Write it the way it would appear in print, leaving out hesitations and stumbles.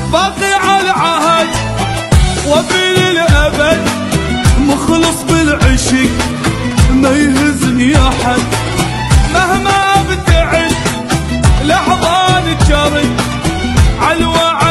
باقي على العهد وفي للأبد، مخلص بالعشق ما يهزني أحد. مهما ابتعد لحظة نتجرد عالوعد